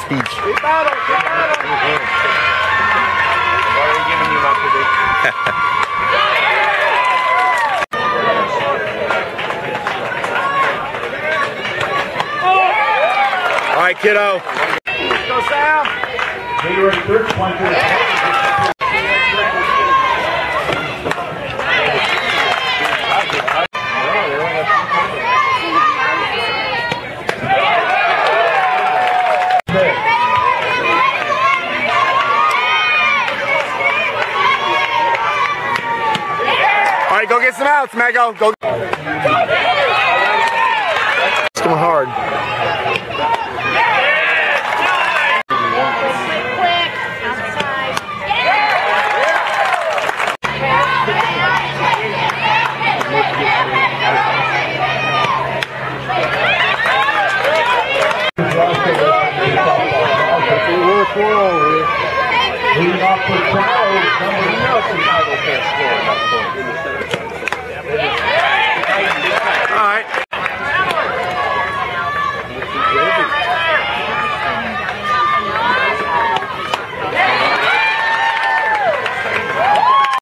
speech. Keep at him, keep at him. Already giving you my prediction. All right, kiddo. Go, Sam. All right, go get some outs, Mego. Go. It's coming hard. Leading off for Trout, number 9.